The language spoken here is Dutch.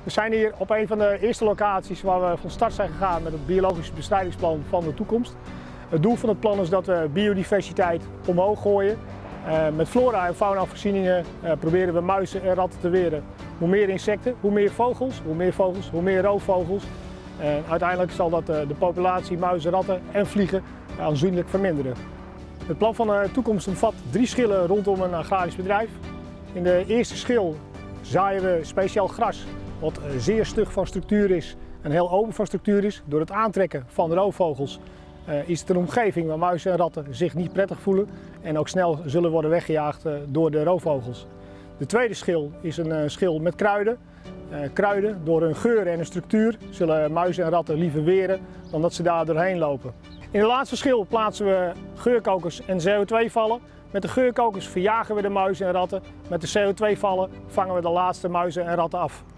We zijn hier op een van de eerste locaties waar we van start zijn gegaan met het biologisch bestrijdingsplan van de toekomst. Het doel van het plan is dat we biodiversiteit omhoog gooien. Met flora- en faunavoorzieningen proberen we muizen en ratten te weren. Hoe meer insecten, hoe meer vogels, hoe meer roofvogels. En uiteindelijk zal dat de populatie muizen, ratten en vliegen aanzienlijk verminderen. Het plan van de toekomst omvat 3 schillen rondom een agrarisch bedrijf. In de eerste schil zaaien we speciaal gras, wat zeer stug van structuur is en heel open van structuur is. Door het aantrekken van de roofvogels is het een omgeving waar muizen en ratten zich niet prettig voelen en ook snel zullen worden weggejaagd door de roofvogels. De tweede schil is een schil met kruiden. Kruiden, door hun geur en hun structuur, zullen muizen en ratten liever weren dan dat ze daar doorheen lopen. In de laatste schil plaatsen we geurkokers en CO2-vallen. Met de geurkokers verjagen we de muizen en ratten. Met de CO2-vallen vangen we de laatste muizen en ratten af.